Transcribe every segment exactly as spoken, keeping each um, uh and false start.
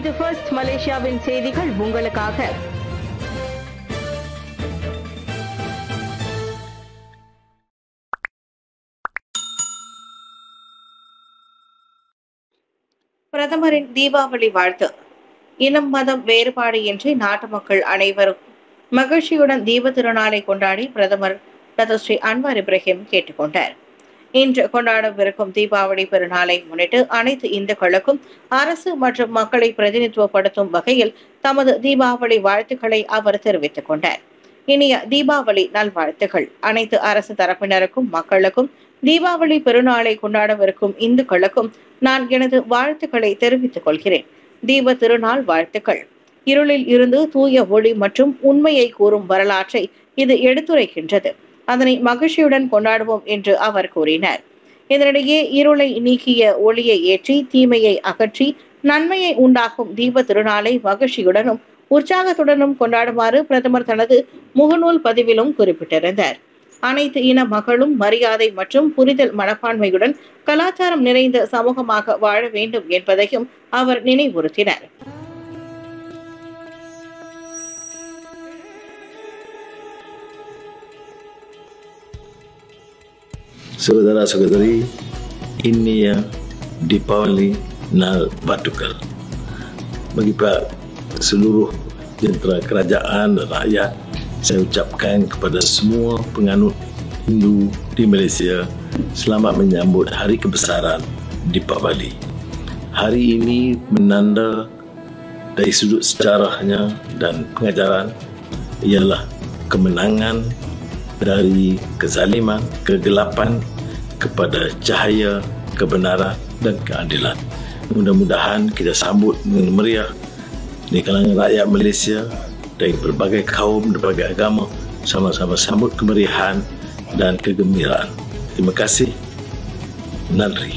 இது ஃபர்ஸ்ட் மலேசியாவின் செய்திகள் உங்களுக்காக. பிரதமரின் தீபாவளி வாழ்த்து. இனம் மதம் வேறுபாடு இன்றி நாட்டு மக்கள் அனைவரும் மகிழ்ச்சியுடன் தீப திருநாளை கொண்டாடி பிரதமர் டாக்டர் ஸ்ரீ அன்வார் இப்ராஹிம் கேட்டுக்கொண்டார். இன்று கொண்டாடவிருக்கும் தீபாவளி பெருநாளை முன்னிட்டு அனைத்து இந்துக்களுக்கும் அரசு மற்றும் மக்களை பிரதிநிதித்துவப்படுத்தும் வகையில் தமது தீபாவளி வாழ்த்துக்களை அவர் தெரிவித்துக் கொண்டார். இனிய தீபாவளி நல்வாழ்த்துக்கள். அனைத்து அரசு தரப்பினருக்கும் மக்களுக்கும் தீபாவளி பெருநாளை கொண்டாடவிருக்கும் இந்துக்களுக்கும் நான் எனது வாழ்த்துக்களை தெரிவித்துக் கொள்கிறேன். தீப திருநாள் வாழ்த்துக்கள். இருளில் இருந்து தூய ஒளி மற்றும் உண்மையை கூறும் வரலாற்றை இது எடுத்துரைக்கின்றது. அதனை மகிழ்ச்சியுடன் கொண்டாடுவோம் என்று அவர் கூறினார். இதனிடையே இருளை நீக்கிய ஒளியை ஏற்றி தீமையை அகற்றி நன்மையை உண்டாக்கும் தீப திருநாளை மகிழ்ச்சியுடனும் உற்சாகத்துடனும் கொண்டாடுமாறு பிரதமர் தனது முகநூல் பதிவிலும் குறிப்பிட்டிருந்தார். அனைத்து இன மக்களும் மரியாதை மற்றும் புரிதல் மனப்பான்மையுடன் கலாச்சாரம் நிறைந்த சமூகமாக வாழ வேண்டும் என்பதையும் அவர் நினைவுறுத்தினார். Saudara-saudari, ini ya Deepawali Nal Batukal. Bagi seluruh jentera kerajaan dan rakyat, saya ucapkan kepada semua penganut Hindu di Malaysia selamat menyambut hari kebesaran Deepawali. Hari ini menanda dari sudut sejarahnya dan pengajaran ialah kemenangan dari kezaliman, kegelapan kepada cahaya, kebenaran dan keadilan. Mudah-mudahan kita sambut dengan meriah di kalangan rakyat Malaysia dari berbagai kaum, berbagai agama, sama-sama sambut kemeriahan dan kegembiraan. Terima kasih. Nandri.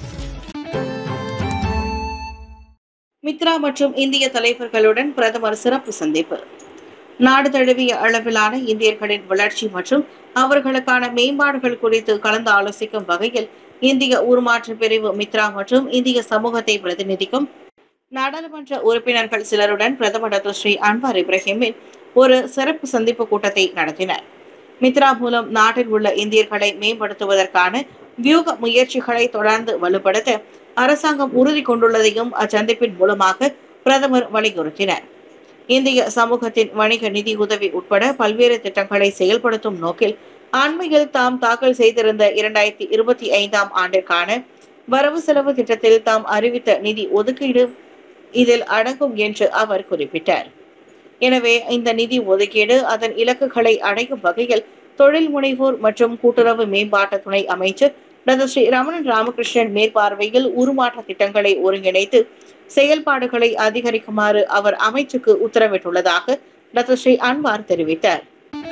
Mitra மற்றும் இந்திய தலைவர்களுடன் பிரதமர் சிறப்பு சந்திப்பு. நாடு தழுவிய அளவிலான இந்தியர்களின் வளர்ச்சி மற்றும் அவர்களுக்கான மேம்பாடுகள் குறித்து கலந்து ஆலோசிக்கும் வகையில் இந்திய உருமாற்ற பிரிவு மித்ரா மற்றும் இந்திய சமூகத்தை பிரதிநிதிக்கும் நாடாளுமன்ற உறுப்பினர்கள் சிலருடன் பிரதமர் டாக்டர் ஸ்ரீ அன்வார் இப்ராஹிமின் ஒரு சிறப்பு சந்திப்பு கூட்டத்தை நடத்தினர். மித்ரா மூலம் நாட்டில் உள்ள இந்தியர்களை மேம்படுத்துவதற்கான வியூக முயற்சிகளை தொடர்ந்து வலுப்படுத்த அரசாங்கம் உறுதி கொண்டுள்ளதையும் அச்சந்திப்பின் மூலமாக பிரதமர் வலியுறுத்தினார். இந்திய சமூகத்தின் வணிக நிதி உதவி உட்பட பல்வேறு திட்டங்களை செயல்படுத்தும் நோக்கில் அண்மையில் தாம் தாக்கல் செய்திருந்த இரண்டாயிரத்தி இருபத்தி ஐந்தாம் ஆண்டிற்கான வரவு செலவு திட்டத்தில் தாம் அறிவித்த நிதி ஒதுக்கீடு இதில் அடங்கும் என்று அவர் குறிப்பிட்டார். எனவே இந்த நிதி ஒதுக்கீடு அதன் இலக்குகளை அடையும் வகையில் தொழில் முனைவோர் மற்றும் கூட்டுறவு மேம்பாட்டு துணை அமைச்சர் டாக்டர் ஸ்ரீ ரமணன் ராமகிருஷ்ணன் மேற்பார்வையில் உருமாற்ற திட்டங்களை ஒருங்கிணைத்து செயல்பாடுகளை அதிகரிக்குமாறு அவர் அமைச்சுக்கு உத்தரவிட்டுள்ளதாக டாக்டர் ஸ்ரீ அன்வார் தெரிவித்தார்.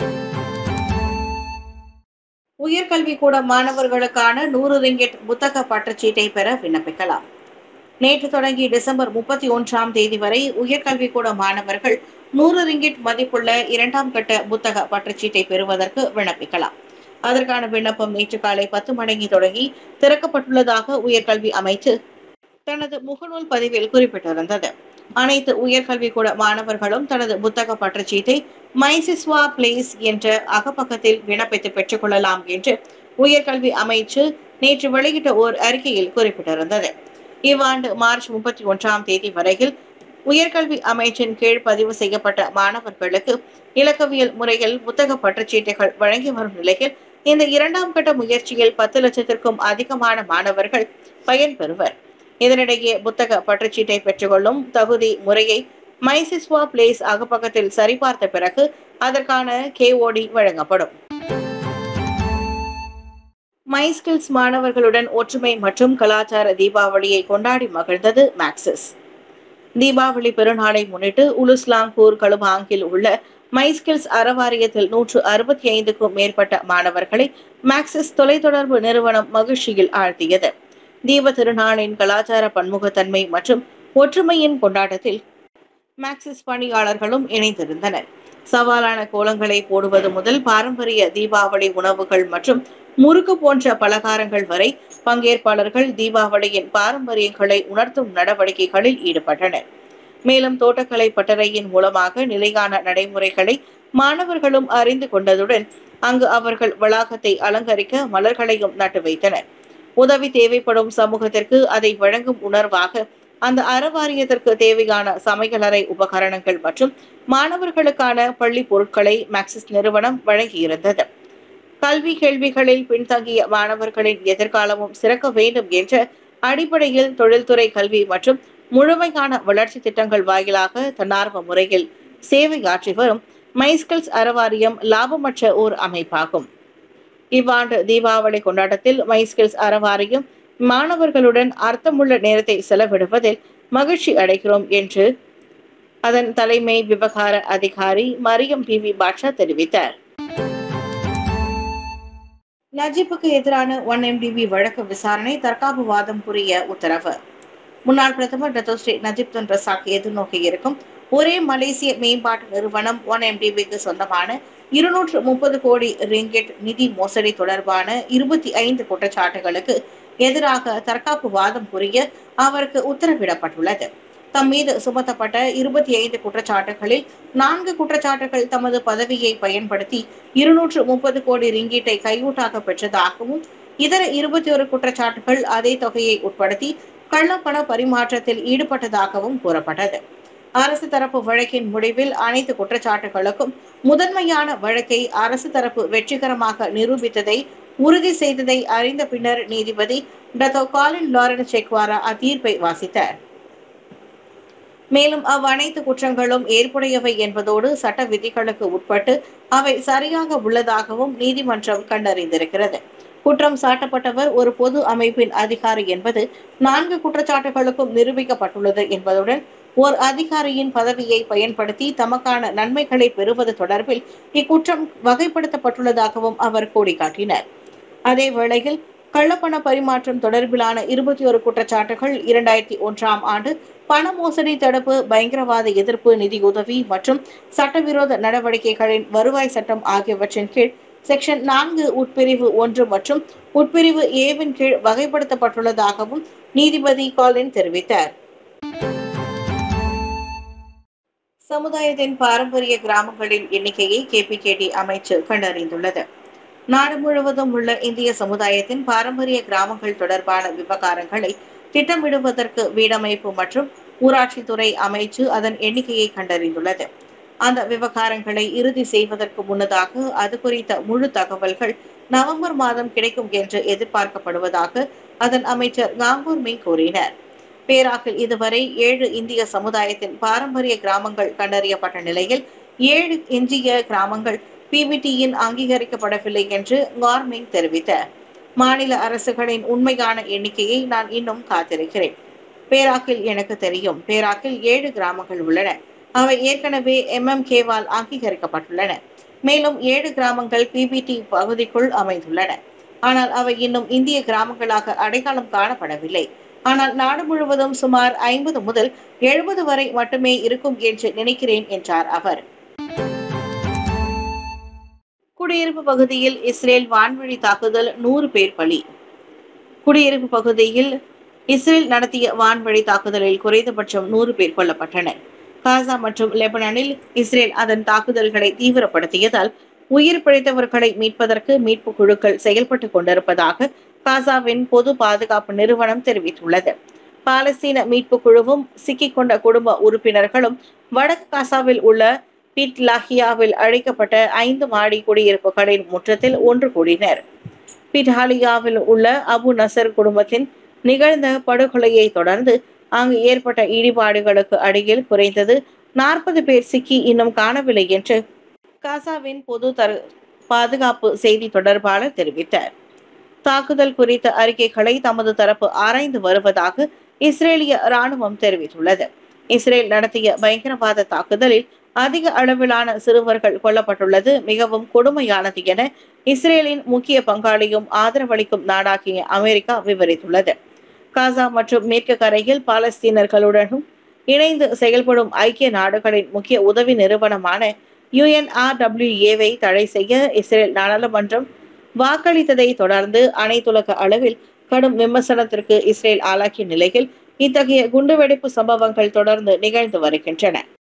உயர்கல்வி கூட மாணவர்களுக்கான நூறு ரிங்கெட் புத்தக பற்றுச்சீட்டை பெற விண்ணப்பிக்கலாம். நேற்று தொடங்கி டிசம்பர் முப்பத்தி ஒன்றாம் தேதி வரை உயர்கல்வி கூட மாணவர்கள் நூறு ரிங்கெட் மதிப்புள்ள இரண்டாம் கட்ட புத்தக பற்றுச்சீட்டை பெறுவதற்கு விண்ணப்பிக்கலாம். அதற்கான விண்ணப்பம் நேற்று காலை பத்து மணிக்கு தொடங்கி திறக்கப்பட்டுள்ளதாக உயர்கல்வி அமைச்சு தனது முகநூல் பதிவில் குறிப்பிட்டிருந்தது. அனைத்து உயர்கல்வி கூட மாணவர்களும் தனது புத்தக பற்றுச்சீட்டை மைசிஸ்வா பிளேஸ் என்ற அகப்பக்கத்தில் விண்ணப்பித்து பெற்றுக் கொள்ளலாம் என்று உயர்கல்வி அமைச்சு நேற்று வெளியிட்ட ஓர் அறிக்கையில் குறிப்பிட்டிருந்தது. இவ்வாண்டு மார்ச் முப்பத்தி ஒன்றாம் தேதி வரையில் உயர்கல்வி அமைச்சின் கீழ் பதிவு செய்யப்பட்ட மாணவர்களுக்கு இலக்கவியல் முறையில் புத்தக பற்றுச்சீட்டுகள் வழங்கி வரும் நிலையில் இந்த இரண்டாம் கட்ட முயற்சியில் பத்து லட்சத்திற்கும் அதிகமான மாணவர்கள் பயன்பெறுவர். இதனிடையே புத்தக பற்றுச்சீட்டை பெற்றுக்கொள்ளும் தகுதி முறையை மைசிஸ்வா பிளேஸ் அகப்பக்கத்தில் சரிபார்த்த பிறகு அதற்கான கேஓடி வழங்கப்படும். மைஸ்கில்ஸ் மாணவர்களுடன் ஒற்றுமை மற்றும் கலாச்சார தீபாவளியை கொண்டாடி மகிழ்ந்தது மேக்சிஸ். தீபாவளி பெருநாளை முன்னிட்டு உலுஸ்லாங்கூர் கலுபாங்கில் உள்ள மைஸ்கில்ஸ் அறவாரியத்தில் நூற்று அறுபத்தி ஐந்துக்கும் மேற்பட்ட மாணவர்களை மேக்சிஸ் தொலைத்தொடர்பு நிறுவனம் மகிழ்ச்சியில் ஆழ்த்தியது. தீப திருநாளின் கலாச்சார பன்முகத்தன்மை மற்றும் ஒற்றுமையின் கொண்டாட்டத்தில் மேக்சிஸ் பணியாளர்களும் இணைந்திருந்தனர். சவாலான கோலங்களை போடுவது முதல் பாரம்பரிய தீபாவளி உணவுகள் மற்றும் முறுக்கு போன்ற பலகாரங்கள் வரை பங்கேற்பாளர்கள் தீபாவளியின் பாரம்பரியங்களை உணர்த்தும் நடவடிக்கைகளில் ஈடுபட்டனர். மேலும் தோட்டக்கலை பட்டறையின் மூலமாக நிலையான நடைமுறைகளை மாணவர்களும் அறிந்து கொண்டதுடன் அங்கு அவர்கள் வளாகத்தை அலங்கரிக்க மலர்களையும் நட்டு வைத்தனர். உதவி தேவைப்படும் சமூகத்திற்கு அதை வழங்கும் உணர்வாக அந்த அறவாரியத்திற்கு தேவையான சமையலறை உபகரணங்கள் மற்றும் மாணவர்களுக்கான பள்ளி பொருட்களை மேக்சிஸ் நிறுவனம் வழங்கியிருந்தது. கல்வி கேள்விகளில் பின்தங்கிய மாணவர்களின் எதிர்காலமும் சிறக்க வேண்டும் என்ற அடிப்படையில் தொழில்துறை கல்வி மற்றும் முழுமையான வளர்ச்சி திட்டங்கள் வாயிலாக தன்னார்வ முறையில் சேவையாற்றி வரும் மைஸ்கில்ஸ் அறவாரியம் லாபமற்ற ஓர் அமைப்பாகும். இவ்வாண்டு தீபாவளி கொண்டாட்டத்தில் மைஸ்கில்ஸ் அறவாரியம் மாணவர்களுடன் அர்த்தமுள்ள நேரத்தை செலவிடுவதில் மகிழ்ச்சி அடைகிறோம் என்று அதன் தலைமை விவகார அதிகாரி மரியம் பி வி பாட்ஷா தெரிவித்தார். நஜீப்புக்கு எதிரான ஒன் எம் டி பி வழக்கு விசாரணை தற்காப்பு வாதம் புரிய உத்தரவு. முன்னாள் பிரதமர் டத்தோஸ்ரீ நஜீப் துன் ரசாக் எதிர்நோக்கி இருக்கும் ஒரே மலேசிய மேம்பாட்டு நிறுவனம் ஒன் எம் டி பிக்கு சொந்தமான இருநூற்று முப்பது கோடி ரிங்கெட் நிதி மோசடி தொடர்பான இருபத்தி ஐந்து குற்றச்சாட்டுகளுக்கு எதிராக தற்காப்பு வாதம் புரிய அவருக்கு உத்தரவிடப்பட்டுள்ளது. தம் மீது சுமத்தப்பட்ட இருபத்தி ஐந்து குற்றச்சாட்டுகளில் நான்கு குற்றச்சாட்டுகள் தமது பதவியை பயன்படுத்தி இருநூற்று முப்பது கோடி ரிங்கீட்டை கையூட்டாக பெற்றதாகவும் இதர இருபத்தி ஒரு குற்றச்சாட்டுகள் அதே தொகையை உட்படுத்தி கள்ளப்பண பரிமாற்றத்தில் ஈடுபட்டதாகவும் கூறப்பட்டது. அரசு தரப்பு வழக்கின் முடிவில் அனைத்து குற்றச்சாட்டுகளுக்கும் முதன்மையான வழக்கை அரசு தரப்பு வெற்றிகரமாக நிரூபித்ததை உறுதி செய்ததை அறிந்த பின்னர் நீதிபதி டத்தோ காலின் லாரன்ஸ் செக்வாரா அத்தீர்ப்பை வாசித்தார். மேலும் அவ்வனைத்து குற்றங்களும் ஏற்புடையவை என்பதோடு சட்ட விதிகளுக்கு உட்பட்டு அவை சரியாக உள்ளதாகவும் நீதிமன்றம் கண்டறிந்திருக்கிறது. குற்றம் சாட்டப்பட்டவர் ஒரு பொது அமைப்பின் அதிகாரி என்பது நான்கு குற்றச்சாட்டுகளுக்கும் நிரூபிக்கப்பட்டுள்ளது என்பதுடன் ஓர் அதிகாரியின் பதவியை பயன்படுத்தி தமக்கான நன்மைகளை பெறுவது தொடர்பில் இக்குற்றம் வகைப்படுத்தப்பட்டுள்ளதாகவும் அவர் கோடிக்காட்டினார். அதே வேளையில் கள்ளப்பண பரிமாற்றம் தொடர்பிலான இருபத்தி ஒரு குற்றச்சாட்டுகள் இரண்டாயிரத்தி ஒன்றாம் ஆண்டு பண மோசடி தடுப்பு, பயங்கரவாத எதிர்ப்பு, நிதியுதவி மற்றும் சட்டவிரோத நடவடிக்கைகளின் வருவாய் சட்டம் ஆகியவற்றின் கீழ் செக்ஷன் நான்கு உட்பிரிவு ஒன்று மற்றும் உட்பிரிவு ஏவின் கீழ் வகைப்படுத்தப்பட்டுள்ளதாகவும் நீதிபதி காலின் தெரிவித்தார். சமுதாயத்தின் பாரம்பரிய கிராமங்களின் எண்ணிக்கையை கே பி கே டி அமைச்சு கண்டறிந்துள்ளது. நாடு முழுவதும் உள்ள இந்திய சமுதாயத்தின் பாரம்பரிய கிராமங்கள் தொடர்பான விவகாரங்களை திட்டமிடுவதற்கு வீடமைப்பு மற்றும் ஊராட்சித்துறை அமைச்சு அதன் எண்ணிக்கையை கண்டறிந்துள்ளது. அந்த விவகாரங்களை இறுதி செய்வதற்கு முன்னதாக அது குறித்த முழு தகவல்கள் நவம்பர் மாதம் கிடைக்கும் என்று எதிர்பார்க்கப்படுவதாக அதன் அமைச்சர் காங்கூர் மிங் கூறினார். பேராக்கில் இதுவரை ஏழு இந்திய சமுதாயத்தின் பாரம்பரிய கிராமங்கள் கண்டறியப்பட்ட நிலையில் ஏழு எஞ்சிய கிராமங்கள் பி பி டியின் அங்கீகரிக்கப்படவில்லை என்று கார்மிங் தெரிவித்தார். மாநில அரசுகளின் உண்மையான எண்ணிக்கையை நான் இன்னும் காத்திருக்கிறேன். பேராக்கில் எனக்கு தெரியும். பேராக்கில் ஏழு கிராமங்கள் உள்ளன. அவை ஏற்கனவே எம் எம் கேவால் அங்கீகரிக்கப்பட்டுள்ளன. மேலும் ஏழு கிராமங்கள் பி பி டி பகுதிக்குள் அமைந்துள்ளன. ஆனால் அவை இன்னும் இந்திய கிராமங்களாக அடையாளம் காணப்படவில்லை. ஆனால் நாடு முழுவதும் சுமார் ஐம்பது முதல் எழுபது வரை மட்டுமே இருக்கும் என்று நினைக்கிறேன் என்றார் அவர். குடியிருப்பு பகுதியில் இஸ்ரேல் வான்வழி தாக்குதல், நூறு பேர் பலி. குடியிருப்பு பகுதியில் இஸ்ரேல் நடத்திய வான்வழி தாக்குதலில் குறைந்தபட்சம் நூறு பேர் கொல்லப்பட்டனர். காசா மற்றும் லெபனானில் இஸ்ரேல் அதன் தாக்குதல்களை தீவிரப்படுத்தியதால் உயிர் பிழைத்தவர்களை மீட்பதற்கு மீட்பு குழுக்கள் செயல்பட்டுக் கொண்டிருப்பதாக காசாவின் பொது பாதுகாப்பு நிறுவனம் தெரிவித்துள்ளது. பாலஸ்தீன மீட்பு குழுவும் சிக்கிக் கொண்ட குடும்ப உறுப்பினர்களும் வடக்கு காசாவில் உள்ள பிட் லாஹியாவில் அழைக்கப்பட்ட ஐந்து மாடி குடியிருப்புகளின் முற்றத்தில் ஒன்று கூடினர். பிட்ஹாலியாவில் உள்ள அபு நசர் குடும்பத்தின் நிகழ்ந்த படுகொலையை தொடர்ந்து அங்கு ஏற்பட்ட இடிபாடுகளுக்கு அடியில் குறைந்தது நாற்பது பேர் சிக்கி இன்னும் காணவில்லை என்று காசாவின் பொது தரு பாதுகாப்பு செய்தி தொடர்பாளர் தெரிவித்தார். தாக்குதல் குறித்த அறிக்கைகளை தமது தரப்பு ஆராய்ந்து வருவதாக இஸ்ரேலிய இராணுவம் தெரிவித்துள்ளது. இஸ்ரேல் நடத்திய பயங்கரவாத தாக்குதலில் அதிக அளவிலான சிறுவர்கள் கொல்லப்பட்டுள்ளது மிகவும் கொடுமையானது என இஸ்ரேலின் முக்கிய பங்காளியும் ஆதரவளிக்கும் நாடாகிய அமெரிக்கா விவரித்துள்ளது. காசா மற்றும் மேற்கு கரையில் பாலஸ்தீனர்களுடனும் இணைந்து செயல்படும் ஐக்கிய நாடுகளின் முக்கிய உதவி நிறுவனமான யூ என் ஆர் டபிள்யூ ஏவை தடை செய்ய இஸ்ரேல் நாடாளுமன்றம் வாக்களித்ததை தொடர்ந்து அனைத்துலக அளவில் கடும் விமர்சனத்திற்கு இஸ்ரேல் ஆளாக்கிய நிலையில் இத்தகைய குண்டுவெடிப்பு சம்பவங்கள் தொடர்ந்து நிகழ்ந்து வருகின்றன.